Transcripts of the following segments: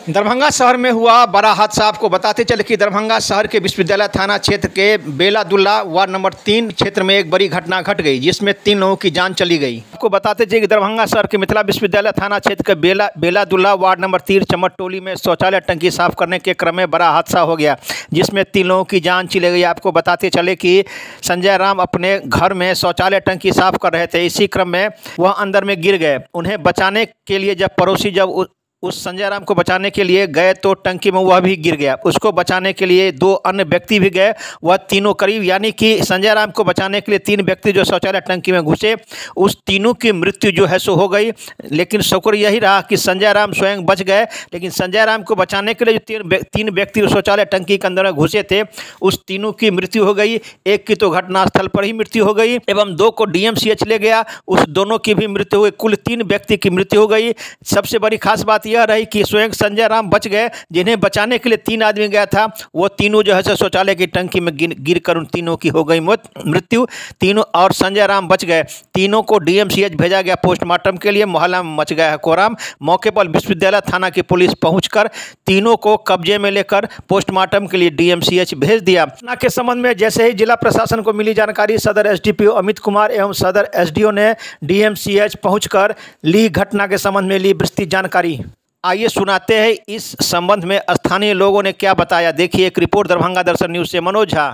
दरभंगा शहर में हुआ बड़ा हादसा। आपको बताते चले कि दरभंगा शहर के विश्वविद्यालय थाना क्षेत्र के बेलादुल्ला वार्ड नंबर 3 क्षेत्र में एक बड़ी घटना घट गई, जिसमें 3 लोगों की जान चली गई। आपको बताते चले कि दरभंगा शहर के मिथिला विश्वविद्यालय थाना क्षेत्र के बेलादुल्ला वार्ड नंबर 3 चमट टोली में शौचालय टंकी साफ करने के क्रम में बड़ा हादसा हो गया, जिसमें 3 लोगों की जान चली गई। आपको बताते चले कि संजय राम अपने घर में शौचालय टंकी साफ कर रहे थे। इसी क्रम में वह अंदर में गिर गए। उन्हें बचाने के लिए जब पड़ोसी उस संजय राम को बचाने के लिए गए तो टंकी में वह भी गिर गया। उसको बचाने के लिए 2 अन्य व्यक्ति भी गए। वह तीनों करीब, यानी कि संजय राम को बचाने के लिए 3 व्यक्ति जो शौचालय टंकी में घुसे, उस तीनों की मृत्यु जो है सो हो गई। लेकिन शुक्र यही रहा कि संजय राम स्वयं बच गए। लेकिन संजय राम को बचाने के लिए जो 3 व्यक्ति शौचालय टंकी के अंदर में घुसे थे, उस तीनों की मृत्यु हो गई। एक की तो घटनास्थल पर ही मृत्यु हो गई एवं 2 को DMCH ले गया, उस दोनों की भी मृत्यु हो गई। कुल 3 व्यक्ति की मृत्यु हो गई। सबसे बड़ी खास बात यह रही कि स्वयं संजय राम बच गए। जिन्हें बचाने के लिए 3 आदमी गया था, वो तीनों जो है शौचालय की टंकी में गिरकर उन तीनों की हो गई मृत्यु। तीनों और संजय राम बच गए। तीनों को DMCH भेजा गया पोस्टमार्टम के लिए। मोहल्ला में मच गया है कोहराम। मौके पर विश्वविद्यालय थाना की पुलिस पहुंचकर तीनों को कब्जे में लेकर पोस्टमार्टम के लिए DMCH भेज दिया। घटना के संबंध में जैसे ही जिला प्रशासन को मिली जानकारी, सदर SDPO अमित कुमार एवं सदर SDO ने DMCH पहुंचकर ली घटना के संबंध में ली विस्तृत जानकारी। आइए सुनाते हैं इस संबंध में स्थानीय लोगों ने क्या बताया। देखिए एक रिपोर्ट दरभंगा दर्शन न्यूज से मनोज झा।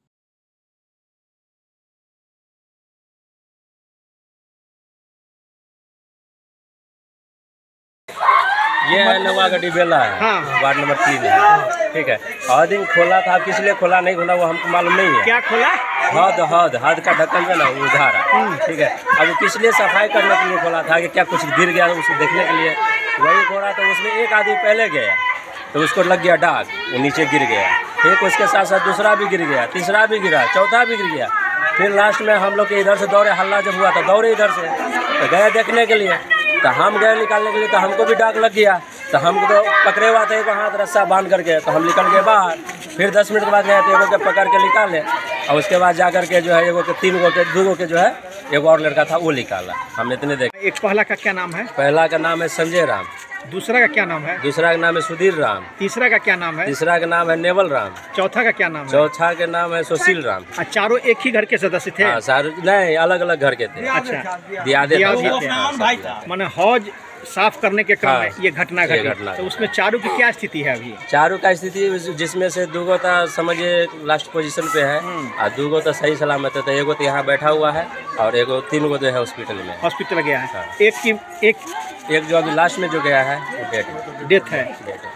ये है नवागढ़ी बेला है। हाँ। वार्ड नंबर 3 है। ठीक है। और दिन खोला था, किस लिए खोला नहीं खोला वो हमको मालूम नहीं है। क्या खोला? हद का ढक्कन जो ना उधार है। ठीक है। अब किस लिए सफाई करने के लिए खोला था कि क्या कुछ गिर गया उसको देखने के लिए वही खोला। तो उसमें एक आदमी पहले गया तो उसको लग गया डाग, वो नीचे गिर गया। ठीक, उसके साथ साथ दूसरा भी गिर गया, तीसरा भी गिरा, चौथा भी गिर गया। फिर लास्ट में हम लोग के इधर से दौड़े, हल्ला जब हुआ तो दौड़े इधर से, तो गए देखने के लिए। तो हम गए निकालने के लिए, तो हमको भी डाक लग गया। तो हमको तो पकड़े हुआ था, एक हाथ रस्सा बांध करके, तो हम निकल गए बाहर। फिर 10 मिनट के बाद गए तो एगो के पकड़ के निकाले, और उसके बाद जा करके जो है एगो के 3 गो के 2 गो के जो है एगो और लड़का था वो निकाला। हम इतने देखे। एक पहला का क्या नाम है? पहला का नाम है संजय राम। दूसरा का क्या नाम है? दूसरा का नाम है सुधीर राम। तीसरा का क्या नाम है? तीसरा का नाम है नेवल राम। चौथा का क्या नाम है? चौथा का नाम है सुशील राम। चारों एक ही घर के सदस्य थे? हाँ, सारे नहीं, अलग अलग घर के थे। अच्छा, दियादे थे। माने हौज साफ करने के क्रम में ये घटना घटी। तो उसमें चारों की क्या स्थिति है अभी? चारों का स्थिति, जिसमें से 2 गो तो समझिए लास्ट पोजीशन पे है, और 2 गो तो सही सलामत है। तो एगो तो यहाँ बैठा हुआ है, और एगो 3 गो जो है हॉस्पिटल गया है। हाँ। एक जो अभी लास्ट में जो गया है वो डेथ है।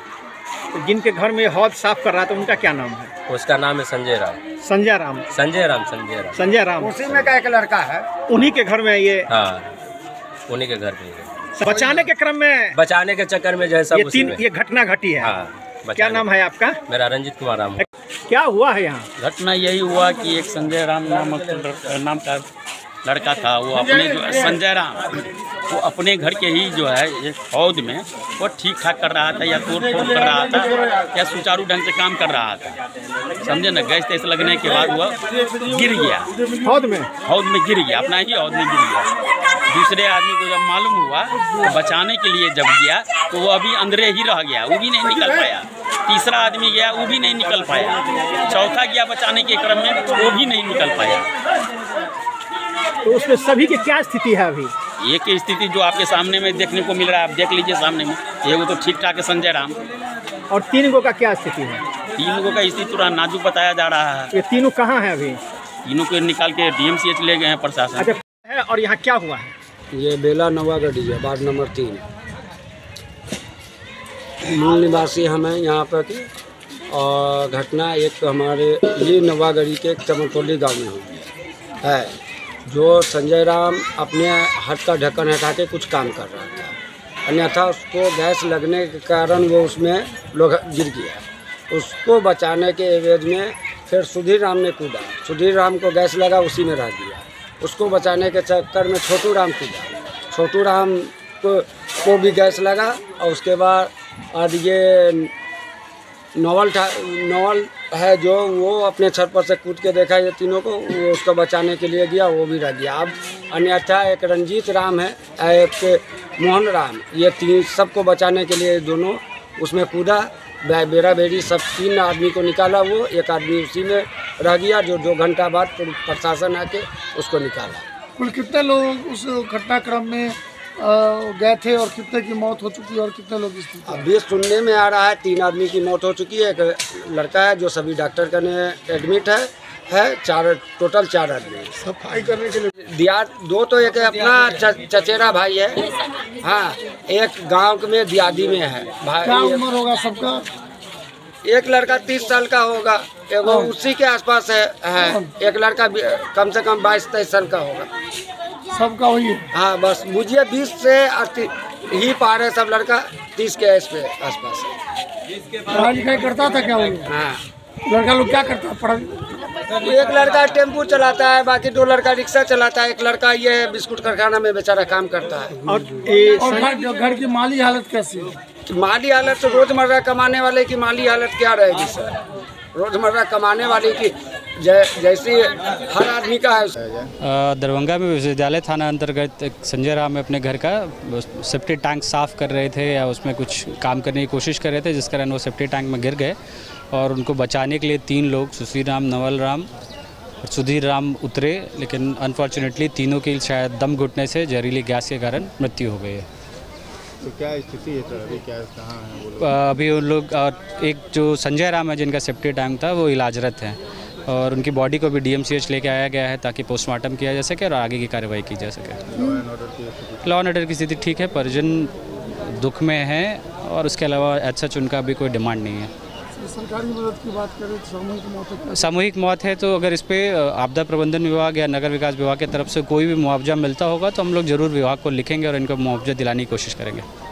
तो जिनके घर में हौज साफ कर रहा था उनका क्या नाम है? उसका नाम है संजय राम। संजय राम। संजय राम उसी में का एक लड़का है, उन्हीं के घर में ये। हाँ, उन्हीं के घर में। बचाने के क्रम में, बचाने के चक्कर में जो है सब ये घटना घटी है। हाँ। क्या नाम है आपका? मेरा रंजीत कुमार राम। क्या हुआ है यहाँ? घटना यही हुआ कि एक संजय राम नाम का लड़का था। वो अपने जो संजय राम वो अपने घर के ही जो है एक हौद में वो ठीक ठाक कर रहा था, या तोड़ फोड़ कर रहा था, या सुचारू ढंग से काम कर रहा था, समझे ना। गैस तैस लगने के बाद वह गिर गया हौद में गिर गया, अपना ही हौद में गिर गया। दूसरे आदमी को जब मालूम हुआ तो बचाने के लिए जब गया तो वो अभी अंदर ही रह गया, वो भी नहीं निकल पाया। तीसरा आदमी गया, वो भी नहीं निकल पाया। चौथा गया बचाने के क्रम में, वो भी नहीं निकल पाया। तो उसमें सभी की क्या स्थिति है अभी? एक की स्थिति जो आपके सामने में देखने को मिल रहा है, आप देख लीजिए सामने में। एगो तो ठीक ठाक है संजय राम। और 3 गो का क्या स्थिति है? 3 गो का स्थिति थोड़ा नाजुक बताया जा रहा है। ये तीनों कहाँ है अभी? तीनों को निकाल के DMCH ले गए हैं प्रशासन। अच्छा है। और यहाँ क्या हुआ है? ये बेला नवागढ़ी है, वार्ड नंबर 3। मूल निवासी हम हैं यहाँ पर की। और घटना एक तो हमारे ये नवागढ़ी के चमटोली गाँव में हुई है, जो संजय राम अपने हाथ का ढक्कन हटा के कुछ काम कर रहा था। अन्यथा उसको गैस लगने के कारण वो उसमें लोग गिर गया। उसको बचाने के एवज में फिर सुधीर राम ने कूदा। सुधीर राम को गैस लगा, उसी में रह गया। उसको बचाने के चक्कर में छोटू राम कूदा। छोटू राम को भी गैस लगा, और उसके बाद ये नॉवल है जो वो अपने छत पर से कूद के देखा ये तीनों को, वो उसको बचाने के लिए गया, वो भी रह गया। अब अन्यथा एक रंजीत राम है, एक मोहन राम, ये तीन सबको बचाने के लिए दोनों उसमें कूदा, बेरा बेरी सब 3 आदमी को निकाला, वो एक आदमी उसी में रह गया, जो 2 घंटा बाद प्रशासन आके उसको निकाला। कुल कितने लोग उस घटनाक्रम में गए थे और कितने की मौत हो चुकी है और कितने लोग इसमें? अभी सुनने में आ रहा है 3 आदमी की मौत हो चुकी है, एक लड़का है जो सभी डॉक्टर करने एडमिट है 4 टोटल 4 आदमी सफाई करने के लिए दिया। 2 तो एक अपना चचेरा भाई है, हाँ, एक गांव में दियादी में है भाई। क्या उम्र होगा सबका? एक लड़का 30 साल का होगा, एगो उसी के आसपास है, एक लड़का कम से कम 22-23 साल का होगा। सबका वही है? हाँ, बस मुझे 20 से 80 ही पार है, सब लड़का 30 के आसपास है। पढ़ाई लिखाई करता था क्या वो लोग? हाँ, लड़का लोग क्या करता है पढ़ाई? एक लड़का टेम्पू चलाता है, बाकी 2 लड़का रिक्शा चलाता है, एक लड़का ये बिस्कुट कारखाना में बेचारा काम करता है। और घर की माली हालत कैसी है? माली हालत तो रोजमर्रा कमाने वाले की माली हालत क्या रहेगी सर? रोजमर्रा कमाने वाले की जैसी हर आदमी का है। दरभंगा में विश्वविद्यालय थाना अंतर्गत संजय राम अपने घर का सेफ्टी टैंक साफ़ कर रहे थे या उसमें कुछ काम करने की कोशिश कर रहे थे, जिस कारण वो सेफ्टी टैंक में गिर गए और उनको बचाने के लिए 3 लोग सुशील राम, नवल राम और सुधीर राम उतरे, लेकिन अनफॉर्चुनेटली तीनों की शायद दम घुटने से जहरीली गैस के कारण मृत्यु हो गई है। तो क्या स्थिति है सर, अभी क्या कहाँ है वो लोग? अभी उन लोग एक जो संजय राम है जिनका सेफ्टी टैंक था वो इलाजरत हैं और उनकी बॉडी को भी DMCH लेके आया गया है ताकि पोस्टमार्टम किया जा सके और आगे की कार्रवाई की जा सके। लॉ एंड ऑर्डर की स्थिति ठीक है, परिजन दुख में है और उसके अलावा एज सच उनका भी कोई डिमांड नहीं है। सरकारी मदद की बात करें तो सामूहिक मौत है? सामूहिक मौत है तो अगर इस पर आपदा प्रबंधन विभाग या नगर विकास विभाग की तरफ से कोई भी मुआवजा मिलता होगा तो हम लोग ज़रूर विभाग को लिखेंगे और इनको मुआवजा दिलाने की कोशिश करेंगे।